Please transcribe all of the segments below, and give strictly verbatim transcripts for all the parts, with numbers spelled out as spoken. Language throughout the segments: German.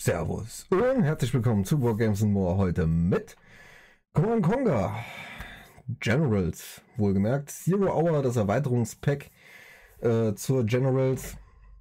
Servus und herzlich willkommen zu Wargames and More, heute mit Command and Conquer Generals, wohlgemerkt Zero Hour, das Erweiterungspack äh, zur Generals.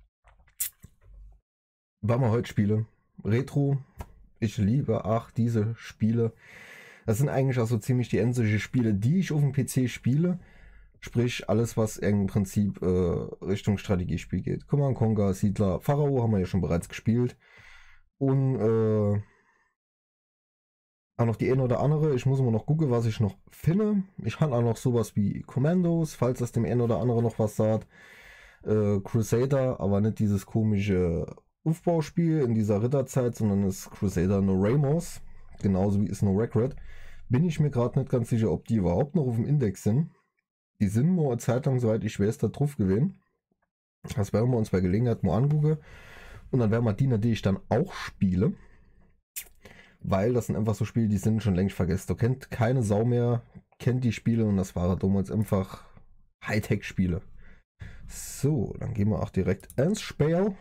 Was wir heute spiele, Retro, ich liebe ach diese Spiele. Das sind eigentlich auch so ziemlich die endliche Spiele, die ich auf dem P C spiele. Sprich, alles, was im Prinzip äh, Richtung Strategiespiel geht. Command and Conquer, Siedler, Pharao haben wir ja schon bereits gespielt. Und äh, auch noch die eine oder andere. Ich muss immer noch gucken, was ich noch finde. Ich habe auch noch sowas wie Commandos, falls das dem einen oder anderen noch was sagt. Äh, Crusader, aber nicht dieses komische Aufbauspiel in dieser Ritterzeit, sondern das Crusader No Ramos. Genauso wie ist No Record. Bin ich mir gerade nicht ganz sicher, ob die überhaupt noch auf dem Index sind. Die sind nur eine Zeit lang, soweit ich weiß, da drauf gewesen. Das werden wir uns bei Gelegenheit mal angucken. Und dann werden wir die, die ich dann auch spiele. Weil das sind einfach so Spiele, die sind schon längst vergessen. Du kennt keine Sau mehr, kennt die Spiele und das waren damals einfach Hightech-Spiele. So, dann gehen wir auch direkt ins Spiel.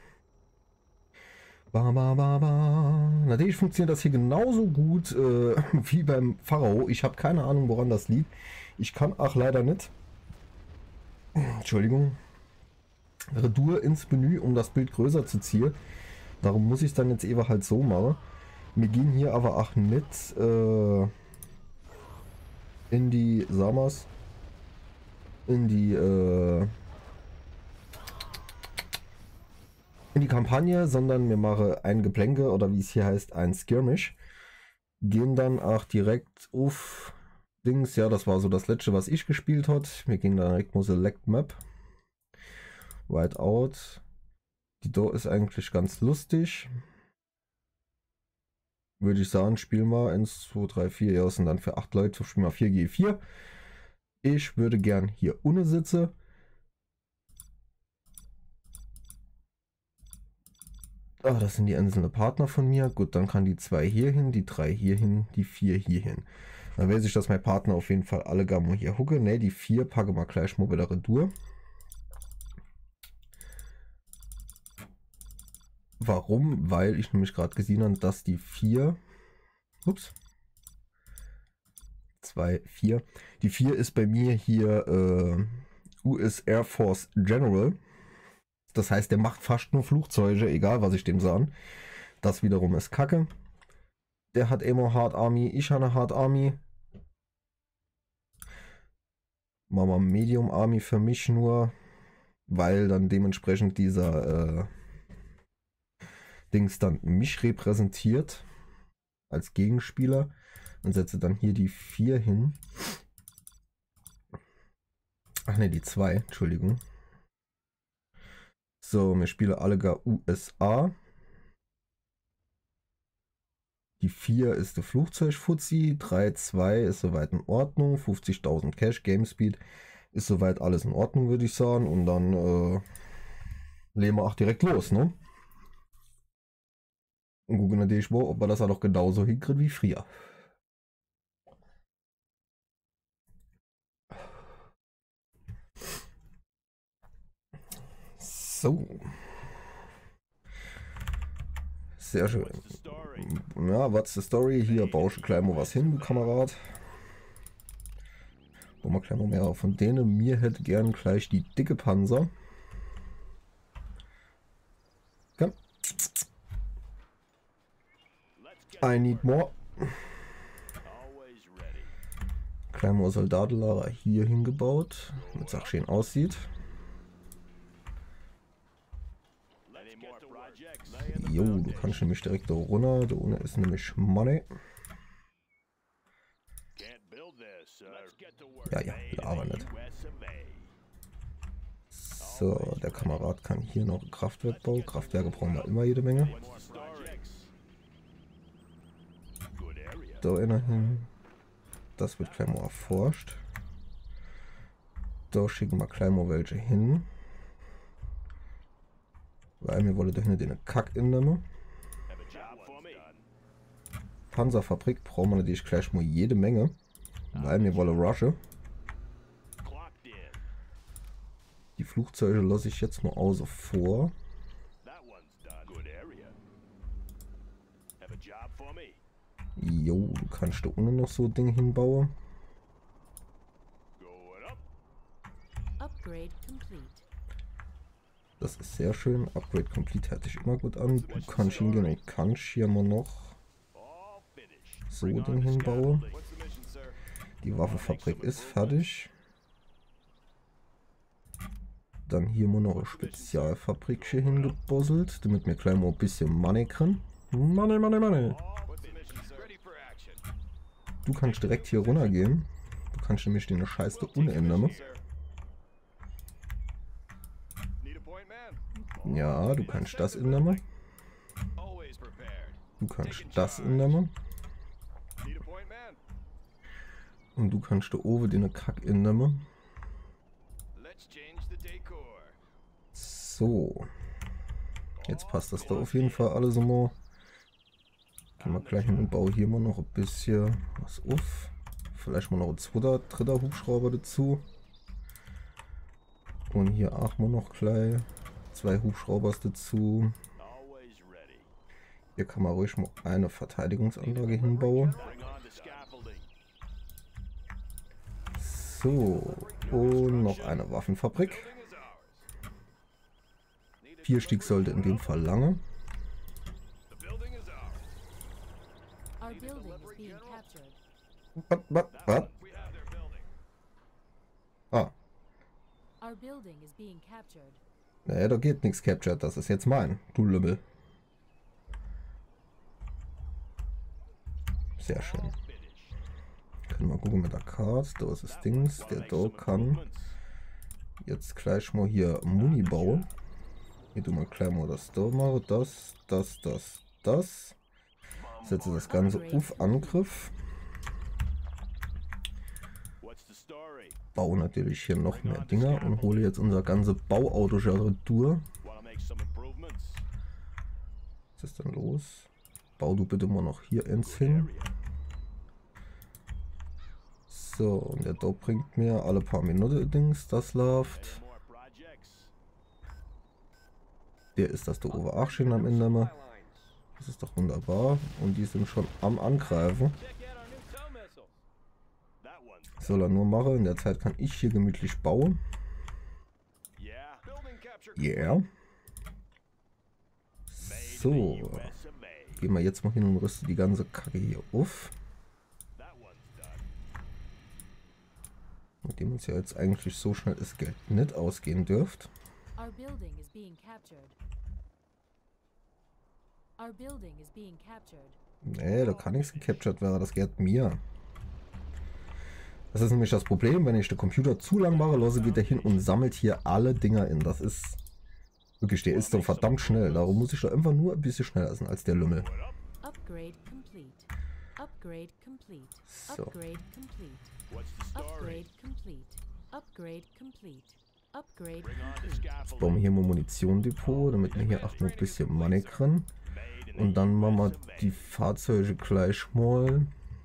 Ba, ba, ba, ba. Natürlich funktioniert das hier genauso gut äh, wie beim Pharao. Ich habe keine Ahnung, woran das liegt. Ich kann auch leider nicht. Entschuldigung. Redur ins Menü, um das Bild größer zu ziehen. Darum muss ich es dann jetzt eben halt so machen. Wir gehen hier aber auch nicht äh, in die Samas, in die äh, in die Kampagne, sondern wir machen ein Geplänke oder wie es hier heißt, ein Skirmish. Gehen dann auch direkt auf Dings, ja, das war so das letzte, was ich gespielt hat. Wir gehen dann direkt mal Select Map. Whiteout. Die da ist eigentlich ganz lustig. Würde ich sagen, spiel mal eins, zwei, drei, vier. Ja, das sind dann für acht Leute. Spiel mal vier gegen vier. Ich würde gern hier ohne sitze. Ah, das sind die einzelnen Partner von mir. Gut, dann kann die zwei hier hin, die drei hier hin, die vier hier hin. Dann weiß ich, dass mein Partner auf jeden Fall alle gar mal hier hucke. Ne, die vier packe mal gleich mal wieder Redur. Warum? Weil ich nämlich gerade gesehen habe, dass die vier, ups, zwei, vier, die vier ist bei mir hier äh, U S Air Force General. Das heißt, der macht fast nur Flugzeuge, egal was ich dem sage. Das wiederum ist Kacke. Der hat immer Hard Army, ich habe eine Hard Army. Machen wir Medium Army für mich nur, weil dann dementsprechend dieser äh, Dings dann mich repräsentiert als Gegenspieler und setze dann hier die vier hin. Ach ne, die zwei, Entschuldigung. So, wir spielen alle gar U S A. Die vier ist der Flugzeug-Fuzzi, drei, zwei ist soweit in Ordnung, fünfzigtausend Cash, Game Speed ist soweit alles in Ordnung, würde ich sagen. Und dann äh, legen wir auch direkt los, ne? Und gucken natürlich mal, ob wir das auch genauso hinkriegen wie früher. So. Sehr schön. Ja, what's the story? Hier baue ich gleich mal was hin, du Kamerad. Bauen wir gleich mal mehr von denen. Mir hätte gern gleich die dicke Panzer. Okay. I need more. Kleiner Soldatenlager hier hingebaut, damit es auch schön aussieht. Jo, du kannst nämlich direkt da runter, da unten ist nämlich Money. Ja, ja, aber nicht. So, der Kamerad kann hier noch ein Kraftwerk bauen. Kraftwerke brauchen wir immer jede Menge. Da hin. Das wird gleich mal erforscht. Da schicken wir gleich mal welche hin. Weil wir wollen da hinten den Kack innehmen. Panzerfabrik brauchen wir natürlich gleich mal jede Menge. Weil wir wollen rushen. Die Flugzeuge lasse ich jetzt mal außer vor. Jo, du kannst da unten noch so ein Ding hinbauen. Upgrade complete. Das ist sehr schön. Upgrade Complete hört sich immer gut an. Du kannst hingehen und kannst hier mal noch so ein Ding hinbauen. Die Waffenfabrik ist fertig. Dann hier mal noch eine Spezialfabrik hier hingebosselt, damit wir gleich mal ein bisschen Money kriegen. Money, Money, Money. Du kannst direkt hier runter gehen. Du kannst nämlich den Scheiß da unten ändern. Ja, du kannst das ändern. Du kannst das ändern. Und du kannst da oben den Kack ändern. So. Jetzt passt das da auf jeden Fall alles immer. Gehen wir gleich hin und bauen hier mal noch ein bisschen was auf. Vielleicht mal noch ein zweiter, dritter Hubschrauber dazu. Und hier auch mal noch gleich zwei Hubschraubers dazu. Hier kann man ruhig mal eine Verteidigungsanlage hinbauen. So, und noch eine Waffenfabrik. Vier Stück sollte in dem Fall lange. Our building is being captured. Was, was, was? Ah, Our building is being captured. nee, da geht nichts captured. Das ist jetzt mein, du Lümmel. Sehr schön. Können wir gucken mit der Karte. Da ist das Dings. Der da kann jetzt gleich mal hier Muni bauen. Hier tun wir gleich mal das da machen. Das, das, das, das. Setze das Ganze auf Angriff. Baue natürlich hier noch mehr Dinger und hole jetzt unser ganze Bauauto retour. Was ist denn los? Bau du bitte mal noch hier eins hin. So, und der da bringt mir alle paar Minuten Dings, das läuft. Der ist das da oben auch schön am Ende. Das ist doch wunderbar. Und die sind schon am Angreifen. Soll er nur machen. In der Zeit kann ich hier gemütlich bauen. Yeah. So. Gehen wir jetzt mal hin und rüsten die ganze Kacke hier auf. Mit dem uns ja jetzt eigentlich so schnell das Geld nicht ausgehen dürft. Our building is being captured. Our building is being captured. Nee, da kann nichts gecaptured werden, das gehört mir. Das ist nämlich das Problem, wenn ich den Computer zu lang mache, lasse geht er hin und sammelt hier alle Dinger in. Das ist wirklich, der ist doch verdammt schnell. Darum muss ich da einfach nur ein bisschen schneller sein als der Lümmel. Upgrade complete. Upgrade complete. So. Upgrade complete. Upgrade complete. Upgrade complete. Upgrade complete. Jetzt bauen wir hier mal Munitiondepot, damit wir hier auch noch ein bisschen Money kriegen. Und dann machen wir die Fahrzeuge gleich mal.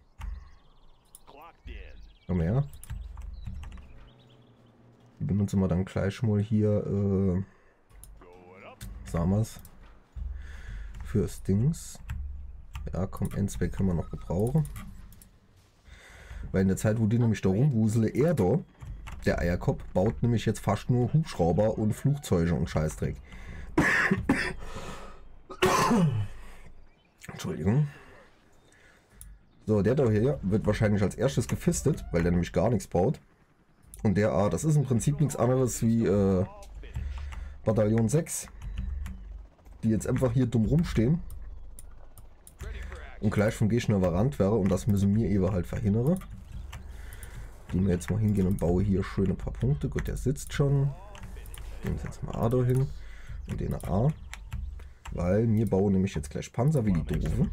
Komm her. Die benutzen wir dann gleich mal hier, äh, sagen wir's, fürs Dings. Ja, komm, N-Spec können wir noch gebrauchen. Weil in der Zeit, wo die nämlich da rumwusele, er da, der Eierkopf, baut nämlich jetzt fast nur Hubschrauber und Flugzeuge und Scheißdreck. Entschuldigung. So, der da hier wird wahrscheinlich als erstes gefistet, weil der nämlich gar nichts baut. Und der, ah, das ist im Prinzip nichts anderes wie äh, Bataillon sechs, die jetzt einfach hier dumm rumstehen und gleich vom Gegner überrannt wäre, und das müssen wir eben halt verhindern. Die wir jetzt mal hingehen und baue hier schöne paar Punkte. Gut, der sitzt schon. Den setzen wir A da hin und den A. Weil wir bauen nämlich jetzt gleich Panzer wie die Doofen.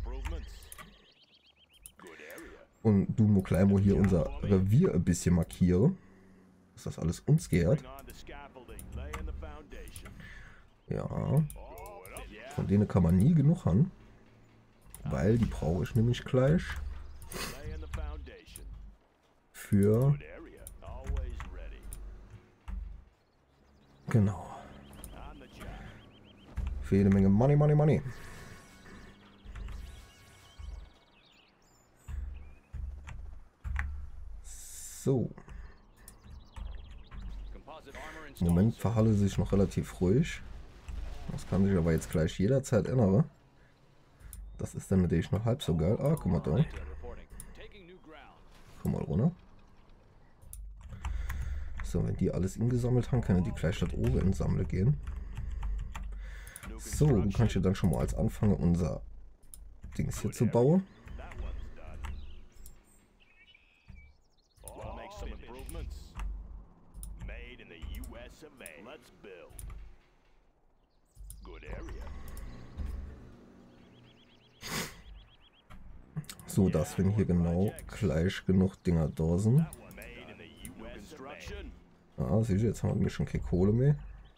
Und du musst gleich mal hier unser Revier ein bisschen markieren, dass das alles uns gehört. Ja. Von denen kann man nie genug haben. Weil die brauche ich nämlich gleich. Für... Genau. Für jede Menge Money, Money, Money. So. Im Moment verhalle sich noch relativ ruhig. Das kann sich aber jetzt gleich jederzeit ändern. Das ist dann natürlich noch halb so geil. Ah, guck mal da. Komm mal runter. So, wenn die alles ingesammelt haben, können die gleich dort oben ins Sammle gehen. So, du kannst ja dann schon mal als Anfänger unser Dings hier zu bauen. So, dass wenn hier genau gleich genug Dinger da sind. Ah, siehst du, jetzt haben wir nämlich schon keine Kohle mehr.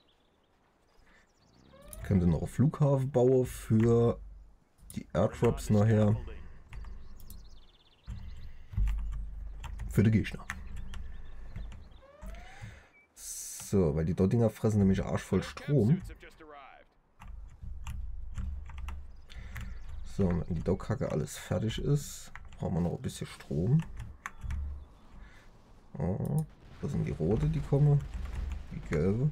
Könnte noch einen Flughafen bauen für die Airdrops nachher. Für die Gegner. So, weil die dort Dinger fressen nämlich arschvoll Strom. So, wenn die Dockkacke alles fertig ist, brauchen wir noch ein bisschen Strom. Oh, das sind die rote, die kommen. Die gelbe.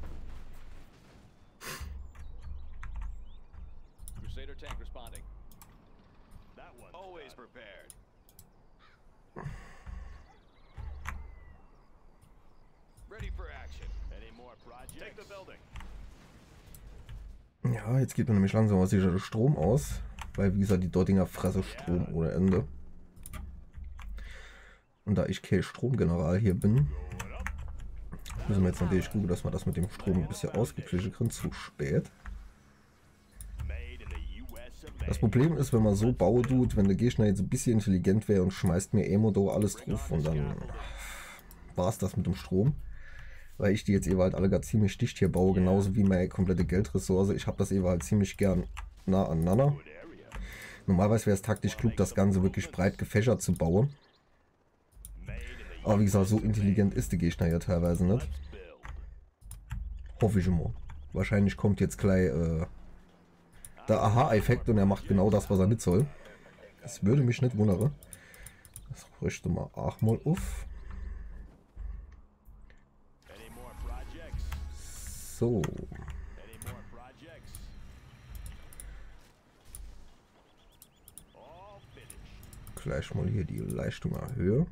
Ja, jetzt geht mir nämlich langsam aber sicher der Strom aus. Weil, wie gesagt, die Dortinger fressen Strom ohne Ende. Und da ich kein Stromgeneral hier bin, müssen wir jetzt natürlich gucken, dass wir das mit dem Strom ein bisschen ausgeglichen kriegen. Zu spät. Das Problem ist, wenn man so bauen tut, wenn der Gegner jetzt ein bisschen intelligent wäre und schmeißt mir Emo alles drauf und dann war es das mit dem Strom. Weil ich die jetzt eben halt alle gar ziemlich dicht hier baue, genauso wie meine komplette Geldressource. Ich habe das eben halt ziemlich gern nah aneinander. Normalerweise wäre es taktisch klug, das Ganze wirklich breit gefächert zu bauen. Aber wie gesagt, so intelligent ist der Gegner ja teilweise nicht. Hoffe ich immer. Wahrscheinlich kommt jetzt gleich äh, der Aha-Effekt und er macht genau das, was er nicht soll. Das würde mich nicht wundern. Das bräuchte mal auch mal auf. So. Gleich mal hier die Leistung erhöhen.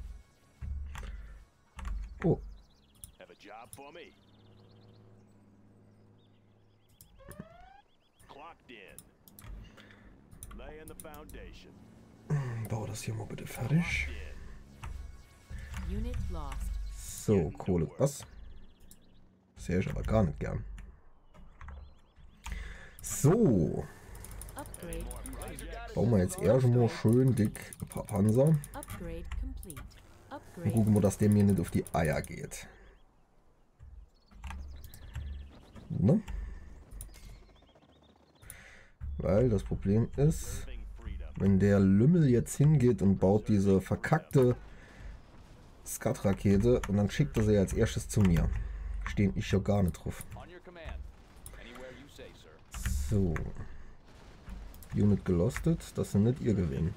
Oh. Bau das hier mal bitte fertig. So, Kohle. Was? Sehe ich aber gar nicht gern. So. Bauen wir jetzt eher schon mal schön dick ein paar Panzer. Und gucken wir, dass dem hier nicht auf die Eier geht. Ne? Weil das Problem ist, wenn der Lümmel jetzt hingeht und baut diese verkackte Skat-Rakete und dann schickt er sie als erstes zu mir. Stehen ich ja gar nicht drauf. So. Unit gelostet, das sind nicht ihr Gewinn.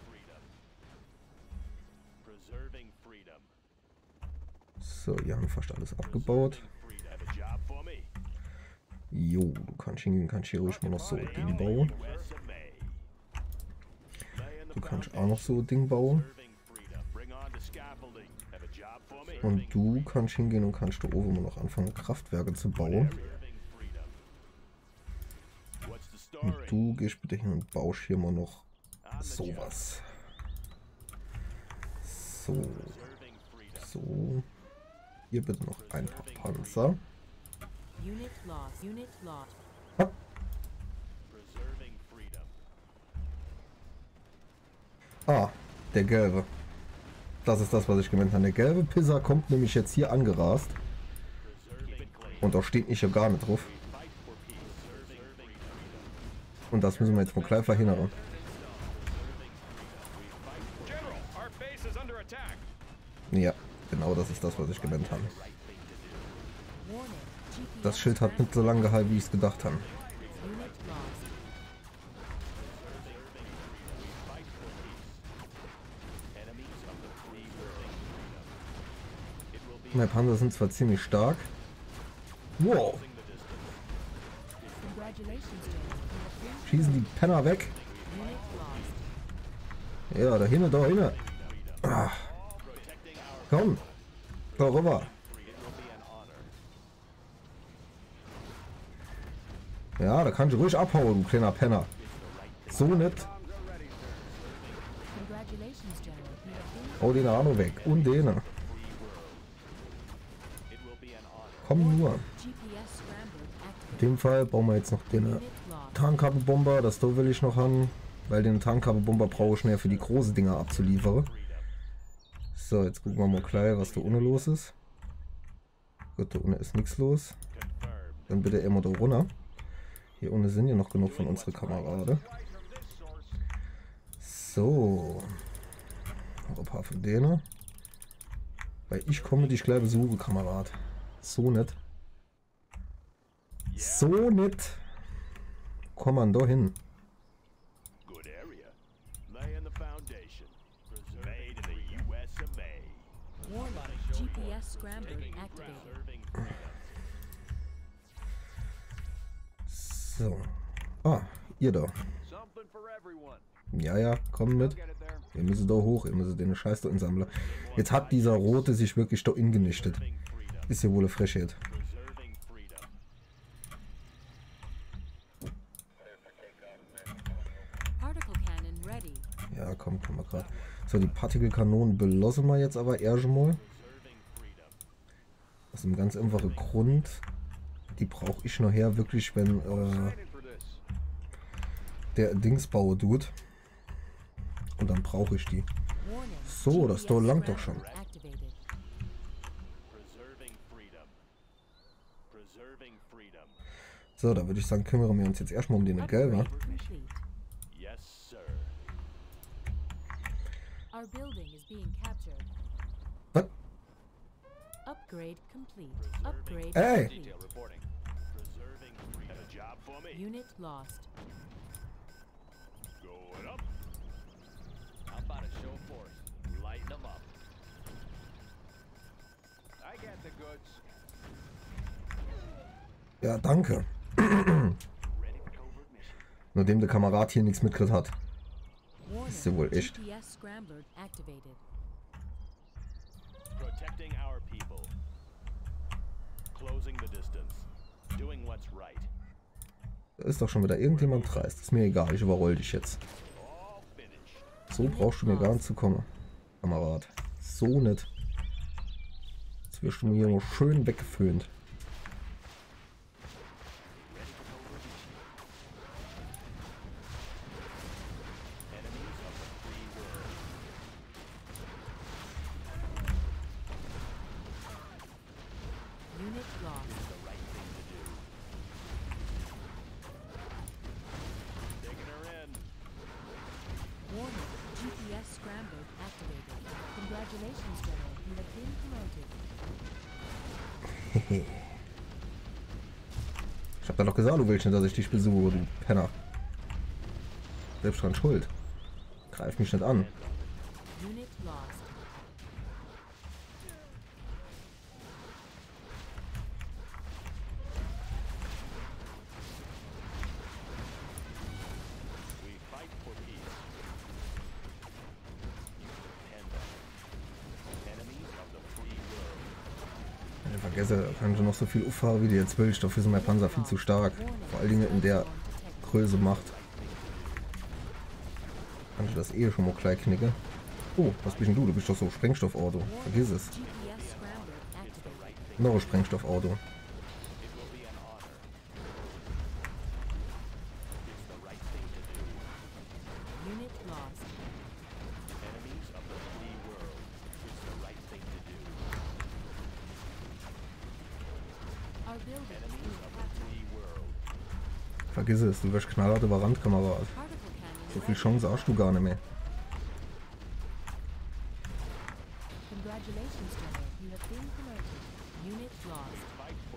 So, hier haben fast alles abgebaut. Jo, du kannst hingehen, kannst hier ruhig mal noch so ein Ding bauen. Du kannst auch noch so ein Ding bauen. Und du kannst hingehen und kannst da oben mal noch anfangen, Kraftwerke zu bauen. Und du gehst bitte hin und baust hier mal noch sowas. So. So. Hier bitte noch ein paar Panzer. Ah. Ah, der gelbe. Das ist das, was ich gemeint habe. Der gelbe Pisser kommt nämlich jetzt hier angerast. Und da steht ich ja gar nicht drauf. Und das müssen wir jetzt mal gleich verhindern. Ja, genau das ist das, was ich gemeint habe. Das Schild hat nicht so lange gehalten, wie ich es gedacht habe. Meine Panzer sind zwar ziemlich stark. Wow. Congratulations, General. Schießen die Penner weg. Unit lost. Ja, da hinten, da hinten. Ah. Komm. Da rüber. Ja, da kannst du ruhig abhauen, du kleiner Penner. So nicht. Congratulations, General. You have been Hau den Arno weg. Und den. Komm nur. G P S scrambled In activated. dem Fall bauen wir jetzt noch den Unit lost. Tarnkappenbomber. Das da will ich noch haben. Weil den Tarnkappenbomber brauche ich mehr für die großen Dinger abzuliefern. So, jetzt gucken wir mal gleich, was da unten los ist. Gut, da unten ist nichts los. Dann bitte immer da runter. Hier unten sind ja noch genug von unseren Kameraden. So. Noch ein paar von denen. Weil ich komme dich gleich besuchen, Kamerad. So nicht. So nicht. Komm man da hin. Good area. Laying the foundation. Made in the U S of A. Warning. G P S scrambled activated. Serving freedom. So. Ah, ihr da. Something for everyone. Ja, ja, komm mit. Get it there. Ihr müsst da hoch, ihr müsst den Scheiß da insammeln. Jetzt hat dieser Rote sich wirklich da ingenichtet. Preserving freedom. Ist ja wohl eine Frechheit. Preserving freedom. Particle cannon ready. Ja, komm, kann man gerade. So, die Partikelkanonen belossen wir jetzt aber erst mal. Preserving freedom. Aus einem ganz einfachen Grund. Die brauche ich nachher wirklich, wenn äh, Excited for this. der Dingsbauer tut. Und dann brauche ich die. Warning. So, das da G P S langt doch schon. scrambled activated. Preserving freedom. Preserving freedom. So, da würde ich sagen, kümmern wir uns jetzt erstmal um den Gelber. Upgrade complete. Yes, sir. Our building is being captured. Was? Upgrade complete. Upgrade Ey! complete. Detail reporting. Preserving freedom. Have a job for me. Unit lost. Going up. How about a show of force? Lighten them up. I got the goods. Ja, danke. Ready for covert mission. Nur dem der Kamerad hier nichts mitgekriegt hat. Warning. Ist ja wohl echt. G P S scrambler activated. Protecting our people. Closing the distance. Doing what's right. Da ist doch schon wieder irgendjemand dreist. Ist mir egal, ich überroll dich jetzt. All finished. So brauchst du mir gar nicht zu kommen, Kamerad. So nicht. Jetzt wirst du mir hier noch schön weggeföhnt. Enemies of the free world. Unit lost. The right thing to do. Taking her in. Warning. G P S scrambler activated. Congratulations, General. You have been promoted. Ich hab da doch gesagt, du willst nicht, dass ich dich besuche, du Penner. Selbst dran schuld. Greif mich nicht an. Unit lost. We fight for peace. You depend on it. Enemies of the free world. Ich vergesse, da kann ich noch so viel auffahren, wie du jetzt willst. Dafür sind meine Panzer viel zu stark. Vor allen Dingen in der Größe macht. Kann ich das eh schon mal klein knicken. Oh, was bist denn du? Du bist doch so Sprengstoffauto. Vergiss es. G P S scrambler activated. Noch ein Sprengstoffauto. It will be an honor. It's the right thing to do. Unit lost. Enemies of the free world. It's the right thing to do. Our building is Enemies being of the captured. free world. Vergiss es, du wirst knallhart überrannt, Kamerad. Particle cannon So viel ready. Chance hast du gar nicht mehr. Congratulations, General. You have been promoted. Unit lost. Fight for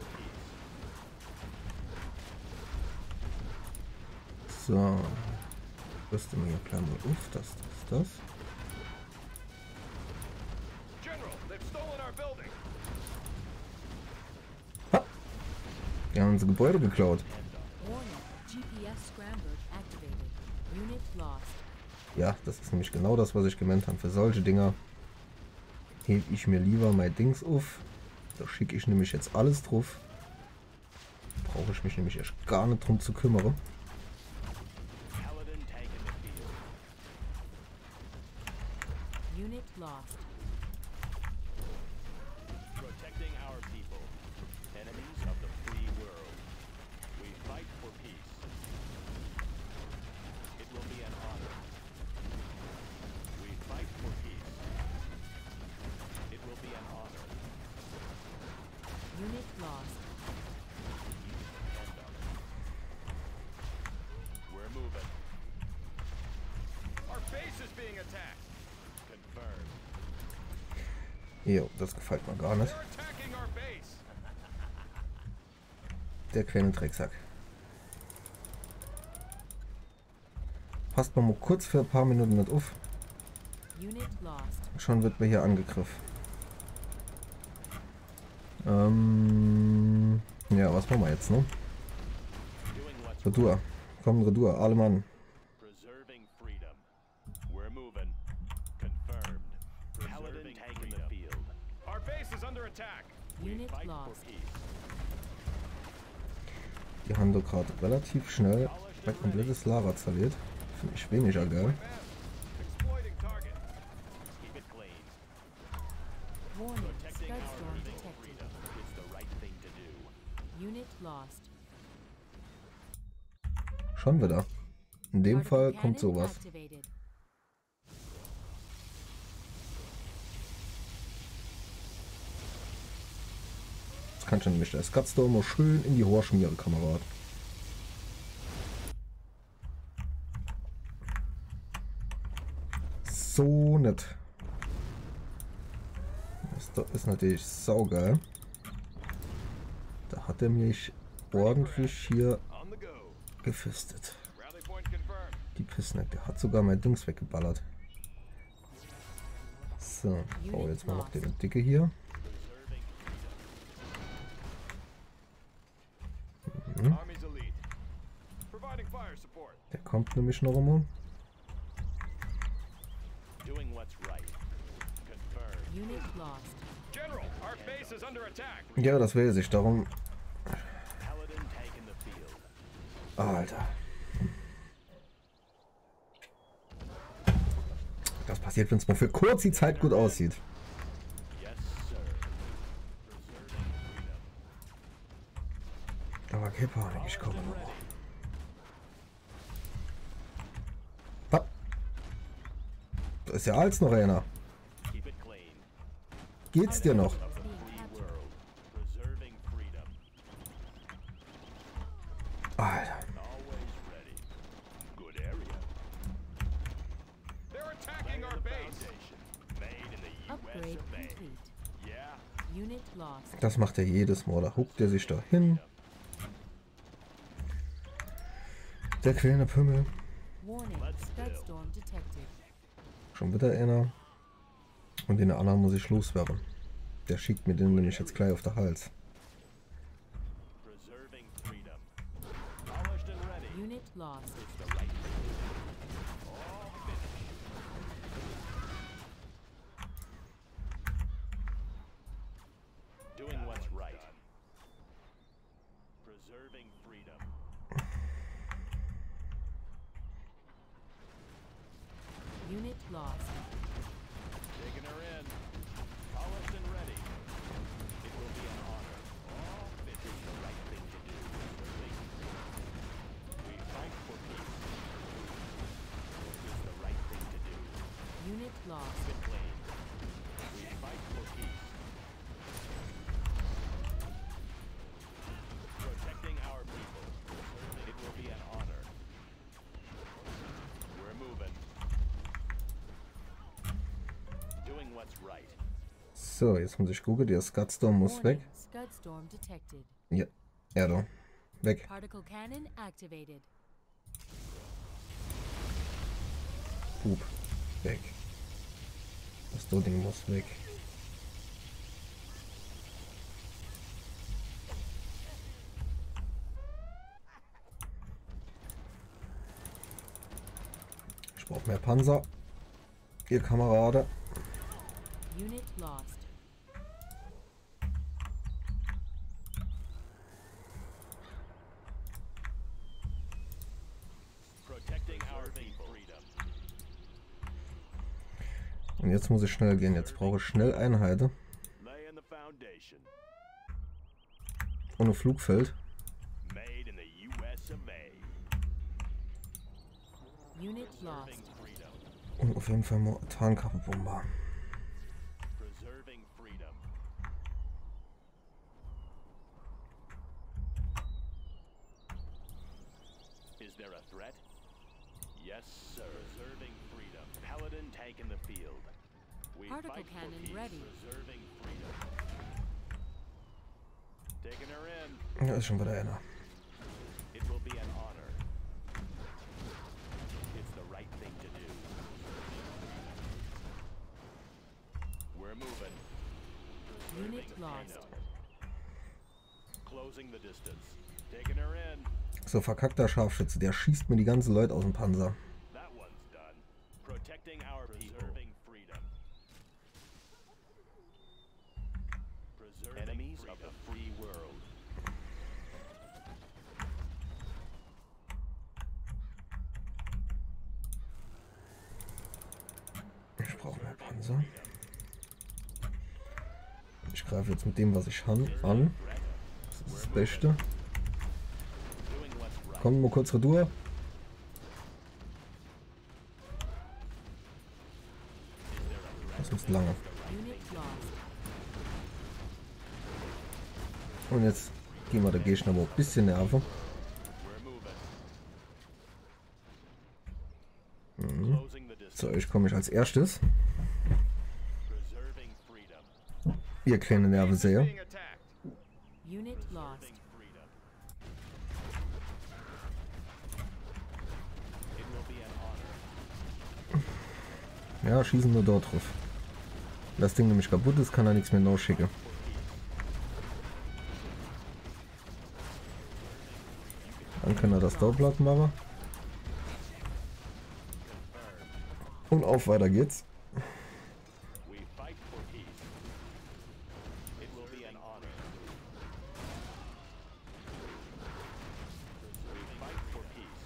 peace. So. Rüste mir gleich mal auf. Das, das, das. General, they've stolen our building. Die haben unser Gebäude geklaut. Warning, G P S scrambled activated. Unit lost. Ja, das ist nämlich genau das, was ich gemeint habe. Für solche Dinger hebe ich mir lieber mein Dings auf. Da schicke ich nämlich jetzt alles drauf. Brauche ich mich nämlich echt gar nicht drum zu kümmern. Paladin taking the field. Unit lost. Protecting our people. Enemies of the free world. We fight for peace. It will be an honor. We fight for peace. It will be an honor. Unit lost. Depend on it. We're moving. Our base is being attacked. Confirmed. Jo, das gefällt mir gar nicht. They're attacking our base. Der kleine Drecksack. Passt mal mal kurz für ein paar Minuten nicht auf. Unit lost. Schon wird mir hier angegriffen. Ähm, ja, was machen wir jetzt, ne? Doing what's Redur. Komm, Redur, alle Mann. Preserving freedom. We're moving. Confirmed. Paladin taking the field. Our base is under attack. We Unit fight for lost. peace. Die haben doch gerade relativ schnell ein komplettes Lager zerlegt. Finde ich weniger geil. Exploiting target. Keep it clean. Warning, Protecting our Scudstorm people detected. freedom is the right thing to do. Unit lost. Schon wieder. In dem Particle Fall kommt cannon sowas. activated. Das kann schon nämlich der Scudstorm mal schön in die Horschmiere, Kamerad. So nett. Das da ist natürlich saugeil. Da hat er mich ordentlich hier On the go. gefistet. Rally point confirmed. Die Pissneck, der hat sogar mein Dings weggeballert. So, baue jetzt mal noch den Dicke hier. Preserving Army's elite. Providing fire support. Der kommt nämlich noch einmal. Doing what's right. Confirmed. Unit lost. General, our base is under attack. Ja, das weiß ich, darum. Paladin taking the field. Alter. Das passiert, wenn es mal für kurz die Zeit gut aussieht. Yes, sir. Preserving freedom. Aber keine Panik, ich komme noch. Ready. Was? Da ist ja alles noch einer. Keep it clean. Geht's dir noch? Of the free world. Preserving freedom. Alter. Always ready. Good area. They're attacking our base. Made in the U S Upgrade of A. complete. Yeah. Unit lost. Das macht er jedes Mal. Da huckt er sich da hin. Der kleine Pümmel. Warning, Scudstorm detected. Schon wieder einer. Und den anderen muss ich loswerden. Der schickt mir den nämlich jetzt gleich auf den Hals. Preserving freedom. Polished and ready. Unit lost. It's the right thing to do. All finished. Doing what's right. Preserving freedom. Unit lost. Taking her in. Polished and ready. It will be an honor. All fit is the right thing to do. We fight for peace. It is the right thing to do. Unit lost. Keep it clean. We fight for peace. Protecting our people. It will be an honor. We're moving. Doing what's right. So, jetzt muss ich gucken. Der Scudstorm muss weg. Warning, Scudstorm detected. Ja, er da. Weg. Particle cannon activated. Pup. Weg. Das Ding muss weg. Panzer. Ihr Kamerade. Unit lost. Protecting our freedom. Und jetzt muss ich schnell gehen. Jetzt brauche ich schnell Einheiten. Laying the foundation. Ohne Flugfeld. Made in the U S of A. Unit lost. Freedom. Und auf jeden Fall mal Tarnkappebomber. Preserving freedom. Is there a threat? Yes, sir. Preserving freedom. Paladin tank in the field. We Particle fight for cannon peace. ready. Preserving freedom. Taking her in. Da ist schon wieder einer. It will be an honor. It's the right thing to do. We're moving. Unit Preserving lost. freedom. Closing the distance. Taking her in. So, verkackter Scharfschütze. Der schießt mir die ganzen Leute aus dem Panzer. That one's done. Protecting our preserving freedom. Preserving enemies of the free world. Ich brauche mehr Panzer. Ich greife jetzt mit dem, was ich han an. Das ist das Beste. Doing what's right. Kommt mal kurz retour. Das ist lange. Unit lost. Und jetzt gehen wir der Gegner mal ein bisschen Nerven. We're moving. Closing the distance. Zu euch komme ich als erstes. Preserving freedom. Ihr kleine Nervensäger. Being attacked. Unit lost. Preserving freedom. It will be an honor. Ja, schießen nur dort drauf. Wenn das Ding nämlich kaputt ist, kann er nichts mehr nachschicken. Dann kann er das Doppelblatt machen. Und auf weiter geht's. We fight for peace. It will be an honor. We fight for peace.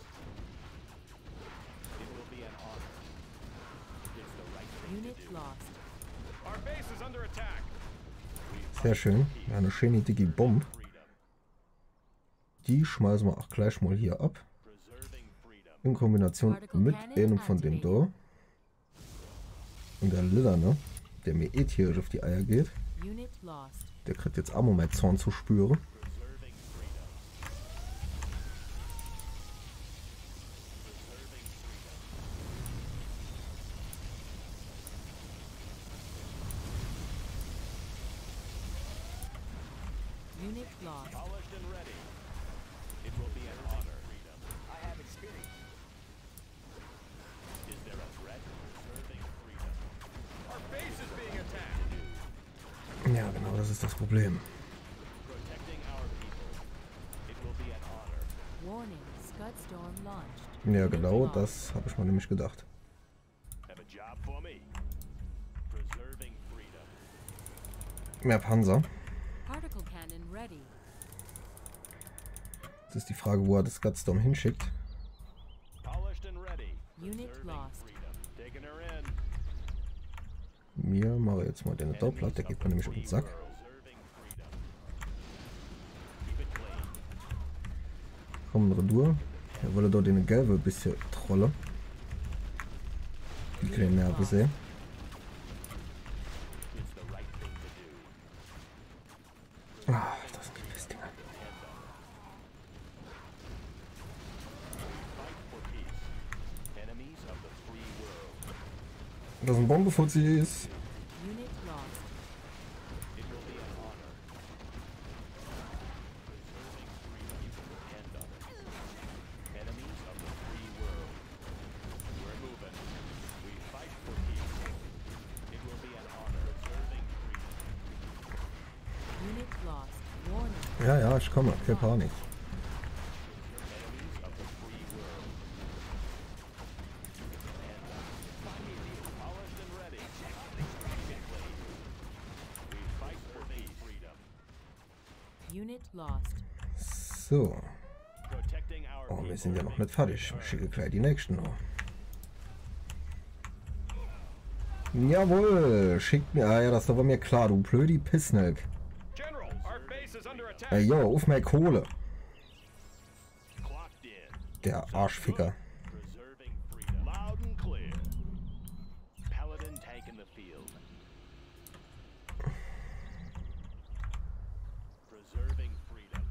It will be an honor. It's the right thing Unit to do. lost. Our base is under attack. Sehr schön. Ja, eine schöne dicke Bombe. Freedom. Die schmeißen wir auch gleich mal hier ab. Preserving freedom. In Kombination mit einem von den da. Und der Lilla, ne? Der mir eh tierisch auf die Eier geht. Unit lost. Der kriegt jetzt auch mal mein Zorn zu spüren. Preserving freedom. Preserving freedom. Unit lost. Polished and ready. It will be an honor. Freedom. I have experience. Is there a threat? Preserving freedom. Our base is being attacked. Ja, genau, das ist das Problem. Protecting our people. It will be an honor. Warning. Scud storm launched. Ja, Unit genau, lost. das habe ich mir nämlich gedacht. Have a job for me. Preserving freedom. Mehr Panzer. Particle cannon ready. Das ist die Frage, wo er das Gutstorm hinschickt. Polished and ready. Unit Preserving lost. freedom. Taking her in. Mir mache jetzt mal den Doppler, der geht mir nämlich auf den Sack. Preserving freedom. Keep it clean. Kommen Retour. Er wolle dort den gelbe ein bisschen trolle. Die kleinen Nerven sehen. It's the right thing to do. Ah, das sind die Pestdinger. Fight for peace. Enemies of the free world. Das sind Bombefuzis. Unit lost. It will be an honor. Preserving freedom. You can depend on it. Enemies of the free world. We're moving. We fight for peace. It will be an honor. Preserving freedom. Unit lost. Warning. Ja, ja, ich komme. Keine Panik. Enemies of the free world. You can depend on it. Unit lost. So. Protecting our Oh, wir people sind ja noch remains nicht fertig. Ich schicke gleich die nächsten noch. Jawohl, schickt mir. Ah ja, das war mir klar, du blödi Pissnelk. General, our base is under attack. Ey, yo, auf mehr Kohle. Clocked in. Der Arschficker. Preserving freedom. Loud and clear. Paladin tank in the field. Preserving freedom.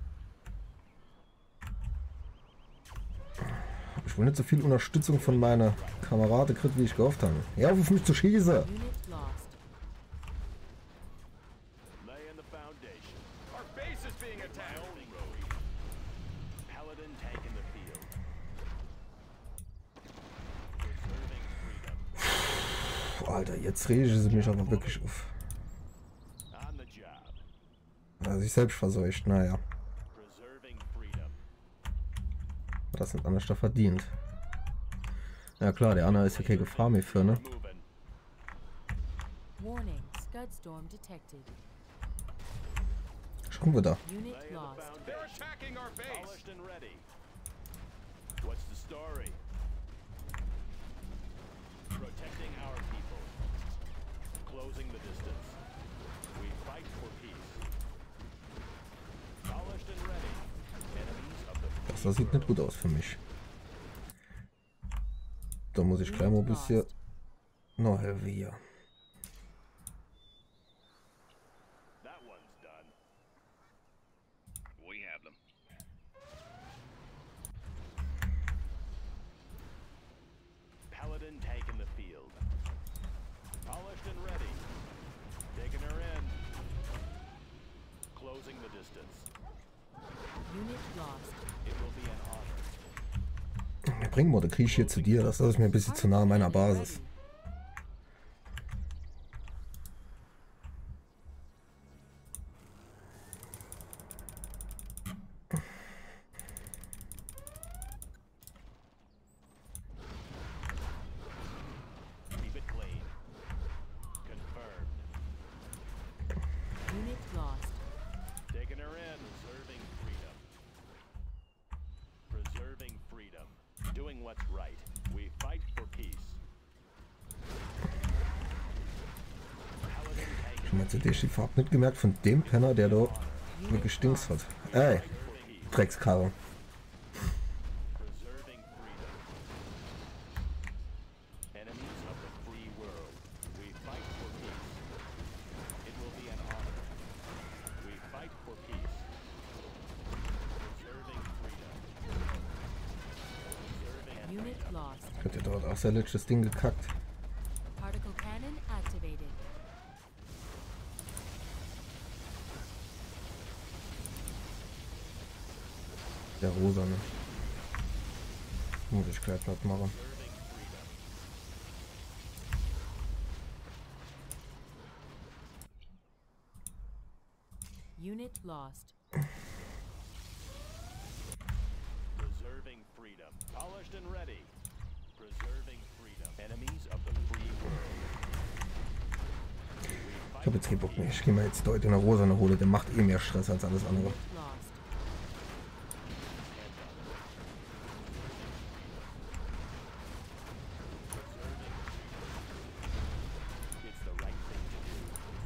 Ich will nicht so viel Unterstützung von meiner Kamerade krieg, wie ich gehofft habe. Ja, auf mich zu schießen. Unit lost. Laying the foundation. Our base is being attacked. Road. Paladin tank in the field. Preserving freedom. Puh, Alter, jetzt rege sie mich aber wirklich auf. On the job. Also ich selbst verseucht, naja. Preserving freedom. Das sind anders da verdient. Ja klar, der Anna ist ja keine Gefahr mehr für, ne? Moving. Warning, Scud storm detected. Schon wieder. Unit Laying the lost. foundation. They're attacking our base. Polished and ready. What's the story? Protecting our people. Closing the distance. We fight for peace. Polished and ready. Enemies of the Das, das sieht nicht gut aus für mich. Da muss ich gleich mal ein bisschen noch heavier. That one's done. We have them. Paladin tank in the field. Polished and ready. Taking her in. Closing the distance. Unit lost. It will be an honor. Wir bringen mal den Krieg hier zu dir. Das ist mir ein bisschen zu nah an meiner Basis. Keep it clean. Confirmed. Unit lost. Taking her in. Preserving freedom. Preserving freedom. Doing what's right. We fight for peace. Paladin tank Schon mal zu dir die Farbe nicht gemerkt von dem Penner, der da wirklich stinks hat. Ey, for peace. Dreckskarre. Preserving freedom. Enemies of the free world. We fight for peace. It will be an honor. We fight for peace. Preserving freedom. Preserving Unit lost. Hat ihr dort auch sein letztes Ding gekackt? Particle cannon activated. Der rosa, ne? Muss ich gleich platt machen. Unit lost. Preserving freedom. Polished and ready. Preserving freedom. Enemies of the free world. Ich hab jetzt keinen Bock mehr. Ich geh mal jetzt dort in der rosa eine hole. Der macht eh mehr Stress als alles andere. Unit lost. It's the right thing to do.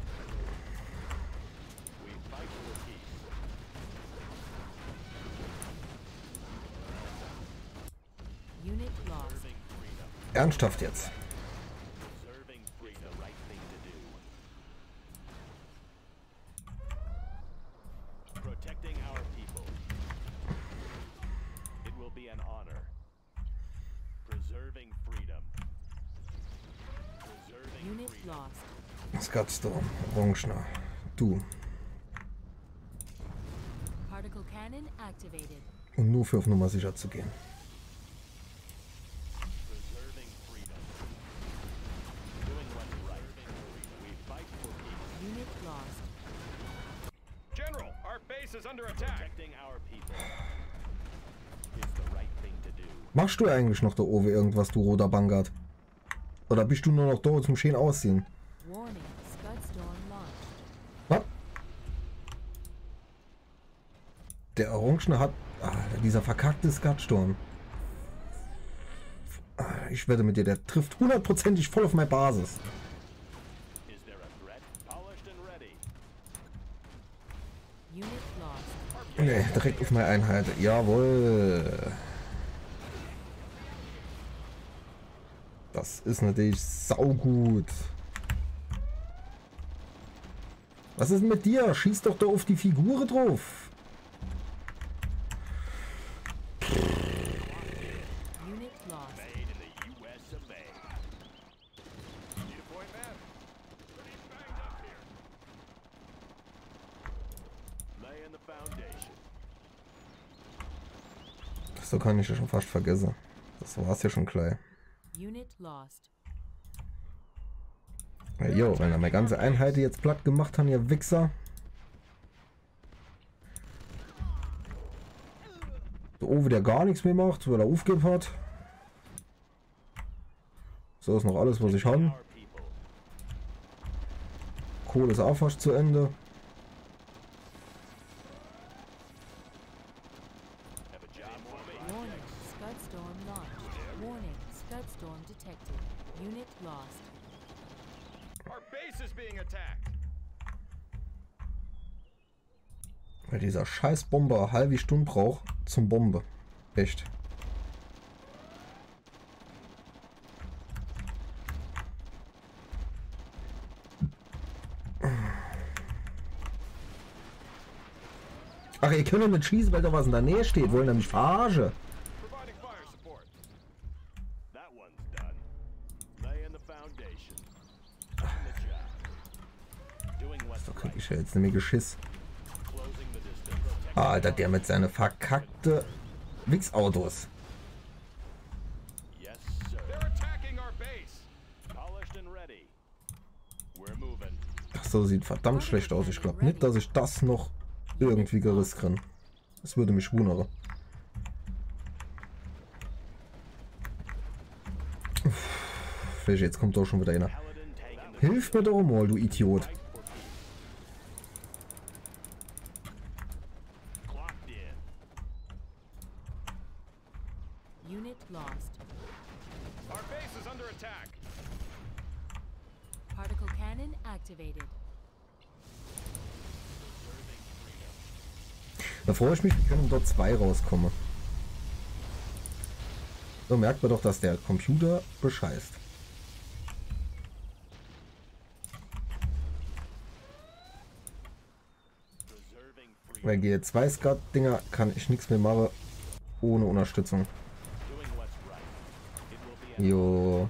We fight for peace. Unit lost. Preserving freedom. Ernsthaft jetzt. Preserving freedom. It's the right thing to do. Protecting our people. It will be an honor. Preserving freedom. Preserving Unit freedom. lost. Scudstorm, Orangener. Du. Particle cannon activated. Und nur für auf Nummer sicher zu gehen. Preserving freedom. Doing what's right. We fight for peace. Unit lost. General, our base is under attack. Protecting our people. It's the right thing to do. Machst du eigentlich noch da oben irgendwas, du roter Bangard? Oder bist du nur noch da zum schön aussehen? Warning, Scud storm launched. Was? Der Orangene hat... Ah, dieser verkackte Skatsturm. Ah, ich wette mit dir, der trifft hundertprozentig voll auf meine Basis. Is there a threat? Polished and ready. Unit lost. Nee, direkt auf meine Einheit. Jawohl. Das ist natürlich saugut. Was ist denn mit dir? Schieß doch da auf die Figur drauf. Unit lost. Made in the U S of A. Need a point, man? Pretty banged up here. Laying the foundation. So kann ich ja schon fast vergessen. Das war's ja schon gleich. Unit lost. Ja, jo, wenn er meine ganze Einheit jetzt platt gemacht haben, ihr Wichser. Der Owe, der gar nichts mehr macht, weil er aufgegeben hat. So ist noch alles, was ich habe. Our people. Kohle ist auch fast zu Ende. Have a job for me. Warning. Scudstorm launched. Warning. Scudstorm detected. Unit lost. Our base is being attacked. Weil dieser scheiß Bomber eine halbe Stunde braucht zum Bombe. Echt. Ach, ihr könnt nicht schießen, weil da was in der Nähe steht. Wollen nämlich verarschen. Providing fire support. That one's done. Laying the foundation. Doing the job. Doing what's Da krieg right. ich ja jetzt nämlich Geschiss. Closing the distance. Alter, der mit seinen verkackte Wichsautos. Yes, sir. They're attacking our base. Polished and ready. We're moving. Ach so, sieht verdammt schlecht aus. Ich glaube nicht, dass ich das noch irgendwie gerissen kann. Das würde mich wundern. Uff, jetzt kommt doch schon wieder einer. Paladin taking the Hilf mir doch mal, du Idiot. right for peace. Clocked in. Unit lost. Our base is under attack. Particle cannon activated. Da freue ich mich, wir können dort zwei rauskommen. So merkt man doch, dass der Computer bescheißt. Preserving freedom. Bei G zwei Skat-Dinger kann ich nichts mehr machen ohne Unterstützung. Doing what's right. It will be an Jo.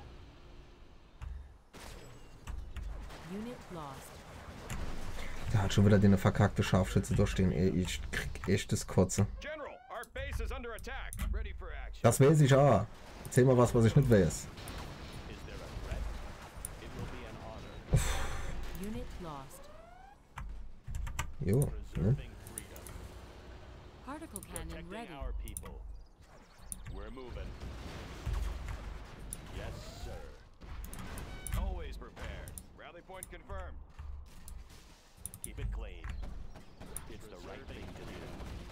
Unit lost. Da hat schon wieder den verkackte Scharfschütze durchstehen. Ey, ich krieg echt das Kotze. General, our base is under attack. Ready for action. Das weiß ich auch. Erzähl mal was, was ich nicht weiß. Is there a threat? It will be an honor. Unit lost. Jo. Ne? Preserving freedom. Particle cannon Protecting ready. our people. We're moving. Yes, sir. Always prepared. Rally point confirmed. Keep it clean. It's the right thing to do.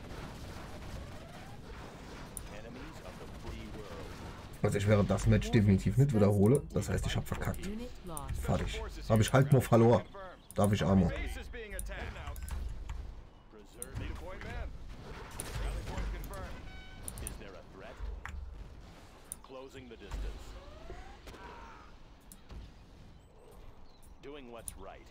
Enemies of the free world. Also ich werde das Match definitiv nicht wiederholen. Das heißt, ich habe verkackt. Unit lost. Fertig. Habe ich halt nur verloren. Darf ich einmal. Base is being attacked now. Preserving Need a point, man? Rally point confirmed. Is there a threat? Closing the distance. Doing what's right.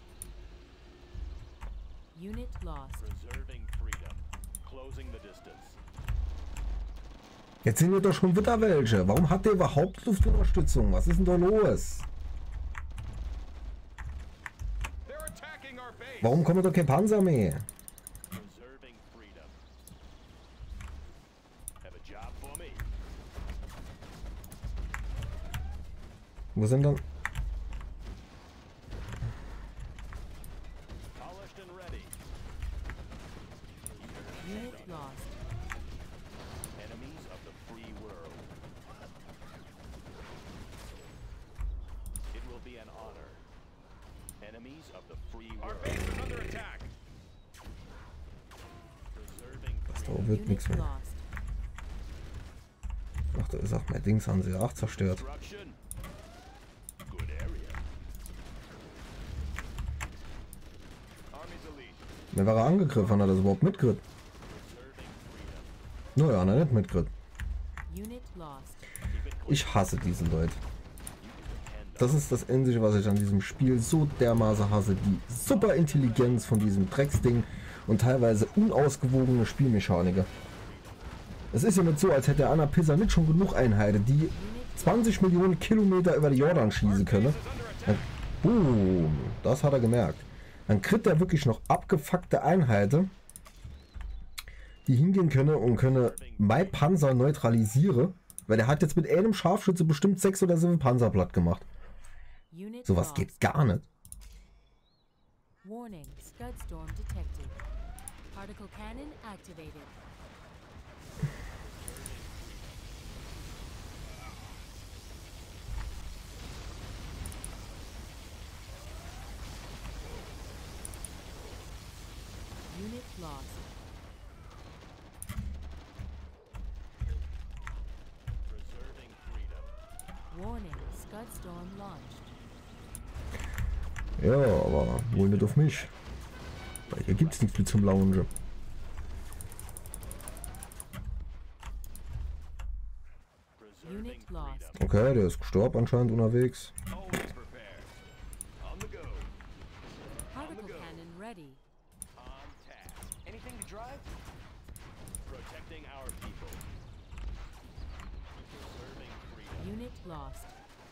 Unit lost. Preserving freedom. Closing the distance. Jetzt sind wir doch schon wieder welche. Warum hat der überhaupt Luftunterstützung? Was ist denn da los? They're attacking our base. Warum kommt doch kein Panzer mehr? Preserving freedom. Have a job for me. Wo sind dann? Polished and ready. Unit lost. Enemies of the free world. It will be an honor. Enemies of the free Our world. base is under attack. Das da wird nichts Unit mehr. lost. Ach, da ist auch mein Dings, haben sie ja auch zerstört. Disruption. Good area. Army's elite. Wer war er angegriffen? Hat er das überhaupt mitgekriegt? Preserving freedom. Naja, er nicht mitgekriegt. Unit lost. Keep it clear. Ich hasse diese Leute. You can depend Das ist das Einzige, was ich an diesem Spiel so dermaßen hasse. Die Superintelligenz von diesem Drecksding und teilweise unausgewogene Spielmechaniker. Es ist ja nicht so, als hätte der Anna Pisser nicht schon genug Einheiten, die zwanzig Millionen Kilometer über die Jordan schießen können. Dann, boom, das hat er gemerkt. Dann kriegt er wirklich noch abgefuckte Einheiten, die hingehen können und können mein Panzer neutralisieren. Weil der hat jetzt mit einem Scharfschütze bestimmt sechs oder sieben Panzer platt gemacht. Unit Sowas lost. geht gar nicht. Warning, Scud storm detected. Particle cannon activated. Unit lost. preserving freedom. Warning, Scud storm launched. Ja, aber wohl nicht auf mich. Weil hier gibt es nichts mehr zum Lounge. Preserving Unit lost. freedom. Okay, der ist gestorben anscheinend unterwegs. Always prepared. On the go. Particle cannon ready. On task. Anything to drive? Protecting our people. Preserving freedom. Unit lost.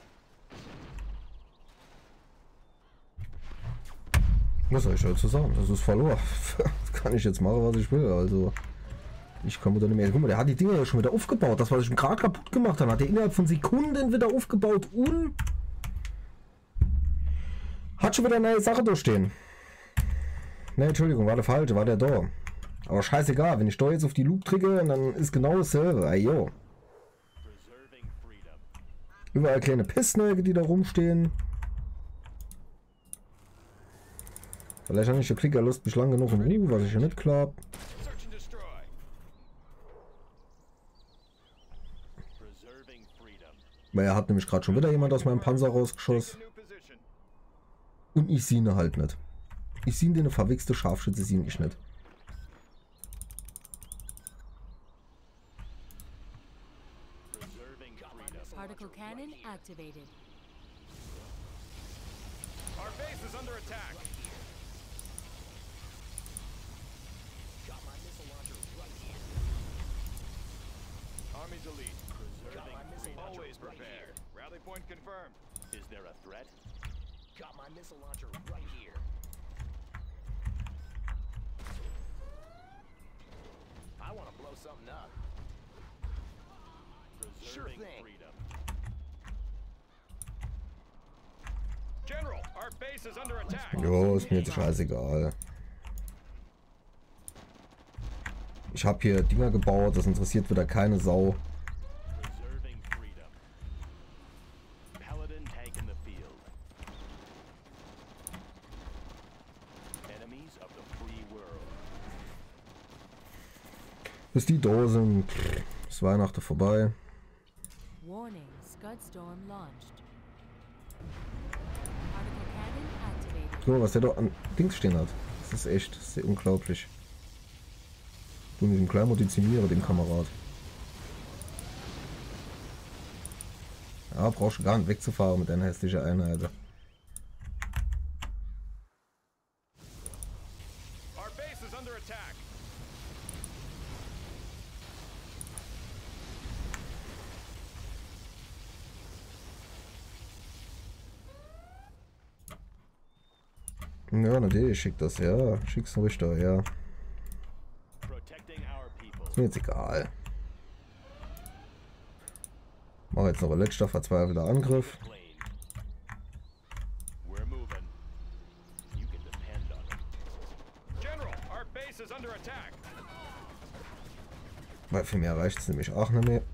Was soll ich dazu sagen? Das ist verloren. Das kann ich jetzt machen, was ich will. Also, ich komme da nicht mehr. Guck mal, der hat die Dinger ja schon wieder aufgebaut. Das, was ich ihm gerade kaputt gemacht habe, hat er innerhalb von Sekunden wieder aufgebaut und hat schon wieder eine neue Sache durchstehen. Ne, Entschuldigung, war der falsche, war der da. Aber scheißegal, wenn ich da jetzt auf die Loop drücke, dann ist genau dasselbe. Ayo. Preserving freedom. Überall kleine Pissnäge, die da rumstehen. Vielleicht habe ich der Klicker Lust, mich lang genug in Ruhe, was ich ja nicht klappt. Search and destroy. Preserving freedom. Weil er hat nämlich gerade schon wieder jemand aus meinem Panzer rausgeschossen. New position. Und ich sehe ihn halt nicht. Ich sehe den verwichste Scharfschütze, sehe ich nicht. Preserving freedom. Particle cannon activated. Our base is under attack. Army's elite. Preserving freedom. Always prepared. Rally point confirmed. Is there a threat? Got my missile launcher right here. I want to blow something up. Preserving thing. freedom. General, our base is under attack. Jo, ist mir jetzt scheißegal. Ich habe hier Dinger gebaut, das interessiert wieder keine Sau. Preserving freedom. Paladin taking the field. Enemies of the free world. Bis die da sind, pff, ist Weihnachten vorbei. Warning, Scud storm launched. Particle cannon activated. Guck mal, was der da an Dings stehen hat. Das ist echt sehr unglaublich. Du nicht im Kleinmod dezimiere den Kamerad. Ja, brauchst du gar nicht wegzufahren mit deiner hässlichen Einheit. Our base is under attack. Ja, natürlich, schick das, ja. Schick's ruhig da, ja. Protecting our people. Ist mir jetzt egal. Mach jetzt noch ein letzter verzweifelter Angriff. Claimed. We're moving. You can depend on it. General, our base is under attack. Weil für mehr reicht es nämlich auch nicht mehr.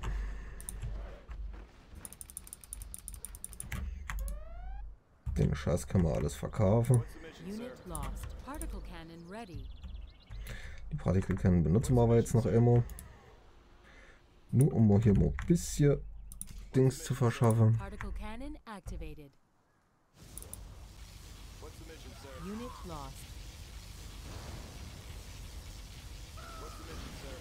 Den Scheiß können wir alles verkaufen. What's the mission, sir? Unit lost. Particle cannon ready. Die Particle Cannon benutzen wir aber jetzt noch immer. Nur um hier mal ein bisschen Dings zu verschaffen. Particle cannon activated. What's the mission, sir? Unit lost. What's the mission, sir?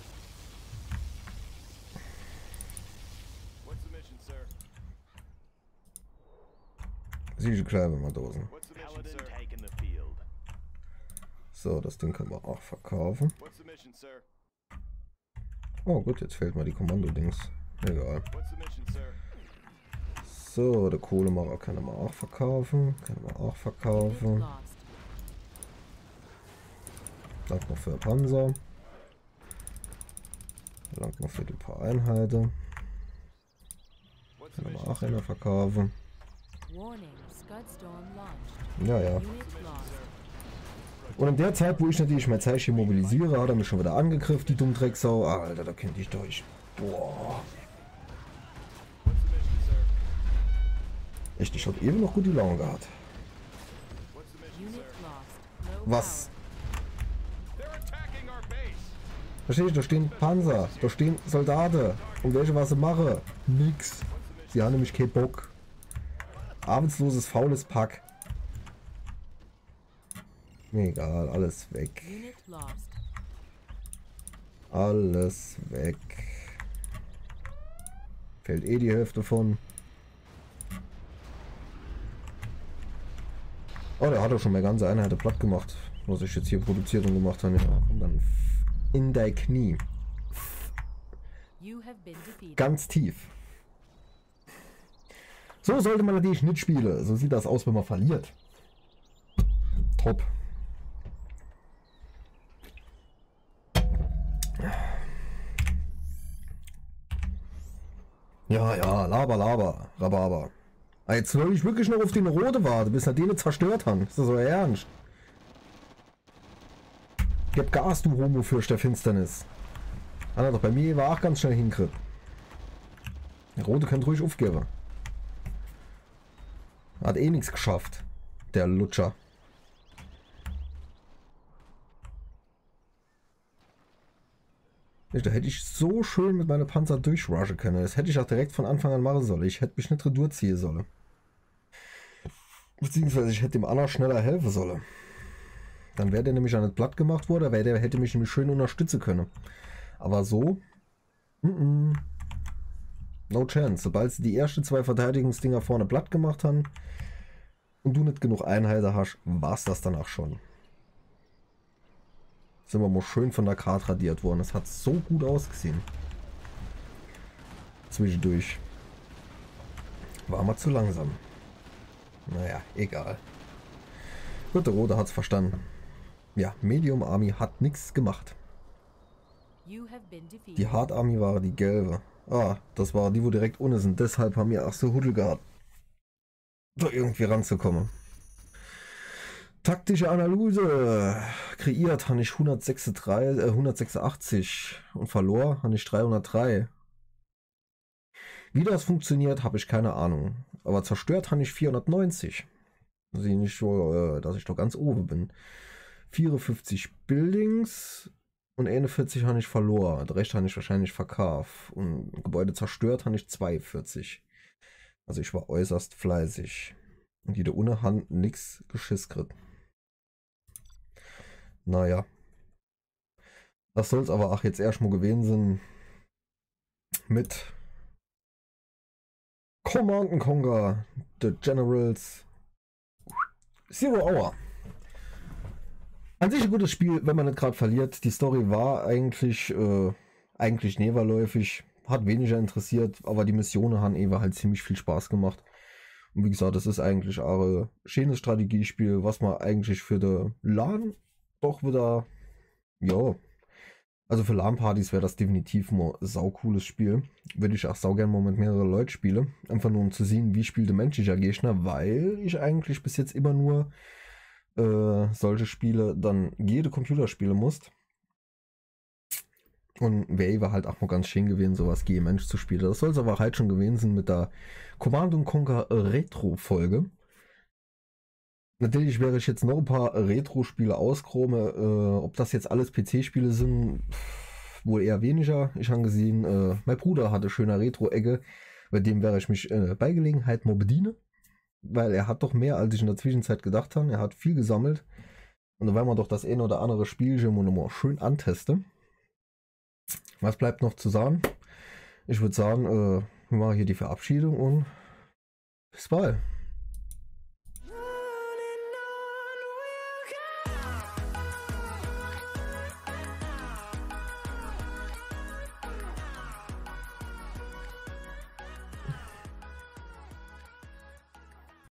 What's the mission, sir? Siege Kleidermadosen. What's the mission, Paladin sir? taking the field. So, das Ding können wir auch verkaufen. What's the mission, sir? Oh gut, jetzt fehlt mal die Kommando-Dings. Egal. What's the mission, sir? So, der Kohlemacher können wir auch verkaufen. Können wir auch Unit verkaufen. lost. Dank noch für Panzer. Dank noch für die paar Einheiten. What's the Können wir mission, auch sir? einer verkaufen. Warning, Scudstorm launched. Ja, ja. Unit lost. Und in der Zeit, wo ich natürlich mein Zeichen mobilisiere, hat er mich schon wieder angegriffen, die Dummdrecksau. Alter, da kennt ich durch. Boah. What's the mission, sir? Echt, ich hab eben noch gut die Laune gehabt. What's the mission, Unit sir? lost. Low Was? power. They're attacking our base. Versteh ich, da stehen Panzer, da stehen Soldaten. Und welche was sie mache? Nix. Sie haben nämlich keinen Bock. Arbeitsloses, faules Pack. Mir egal, alles weg. Unit lost. Alles weg. Fällt eh die Hälfte von. Oh, der hat doch schon meine ganze Einheit platt gemacht. Was ich jetzt hier produziert und gemacht habe. Ja, komm dann in dein Knie. You have been defeated. Ganz tief. So sollte man natürlich nicht spielen. So sieht das aus, wenn man verliert. Top. Ja, ja, laber, laber, Rhabarber. Ah, jetzt soll ich wirklich noch auf den Rote warten, bis er den zerstört haben. Ist das so ernst? Gib Gas, du Homo-Fürst der Finsternis. Hat er doch bei mir war auch ganz schnell hinkriegt. Der Rote könnte ruhig aufgeben. Hat eh nichts geschafft. Der Lutscher. Da hätte ich so schön mit meinen Panzer durchrushen können. Das hätte ich auch direkt von Anfang an machen sollen. Ich hätte mich nicht Retour ziehen sollen. Beziehungsweise ich hätte dem Anna schneller helfen sollen. Dann wäre der nämlich auch nicht platt gemacht worden, weil der hätte mich nämlich schön unterstützen können. Aber so, mm -mm. No chance. Sobald sie die ersten zwei Verteidigungsdinger vorne platt gemacht haben und du nicht genug Einheiten hast, war es das dann auch schon. Sind wir mal schön von der Karte radiert worden. Es hat so gut ausgesehen. Zwischendurch. War mal zu langsam. Naja, egal. Gut, der Rote hat es verstanden. Ja, Medium Army hat nichts gemacht. You have been defeated. Die Hard Army war die gelbe. Ah, das war die, wo direkt ohne sind. Deshalb haben wir auch so Huddel gehabt, da irgendwie ranzukommen. Taktische Analyse. Kreiert habe ich hundertsechsunddreißig, äh, hundertsechsundachtzig und verlor habe ich dreihundertdrei. Wie das funktioniert, habe ich keine Ahnung. Aber zerstört habe ich vierhundertneunzig. Dass ich nicht so, äh, dass ich doch ganz oben bin. vierundfünfzig Buildings und einundvierzig habe ich verloren. Der Rest habe ich wahrscheinlich verkauft. Und Gebäude zerstört habe ich zweiundvierzig. Also ich war äußerst fleißig. Und die da ohne Hand nichts geschiss kriegt. Naja. Das soll es aber auch jetzt erstmal gewesen sein. Mit Command and Conquer, The Generals, Zero Hour. An sich ein gutes Spiel, wenn man nicht gerade verliert. Die Story war eigentlich äh, eigentlich nebenläufig, hat weniger interessiert, aber die Missionen haben eben halt ziemlich viel Spaß gemacht. Und wie gesagt, das ist eigentlich auch ein schönes Strategiespiel, was man eigentlich für den LAN doch wieder, ja, also für LAN-Partys wäre das definitiv mal ein saucooles Spiel. Würde ich auch saugern mal mit mehreren Leuten spielen. Einfach nur um zu sehen, wie spielt der menschlicher Gegner, weil ich eigentlich bis jetzt immer nur äh, solche Spiele dann jede Computerspiele musste. Und wäre halt auch mal ganz schön gewesen, sowas gegen Mensch zu spielen. Das soll es aber halt schon gewesen sein mit der Command and Conquer Retro-Folge. Natürlich wäre ich jetzt noch ein paar Retro-Spiele auskrome. Äh, ob das jetzt alles P C-Spiele sind, pff, wohl eher weniger. Ich habe gesehen, äh, mein Bruder hatte schöne Retro-Ecke. Bei dem wäre ich mich äh, bei Gelegenheit mal bedienen. Weil er hat doch mehr, als ich in der Zwischenzeit gedacht habe. Er hat viel gesammelt. Und da werden wir doch das ein oder andere Spielchen mal schön antesten. Was bleibt noch zu sagen? Ich würde sagen, äh, wir machen hier die Verabschiedung und bis bald.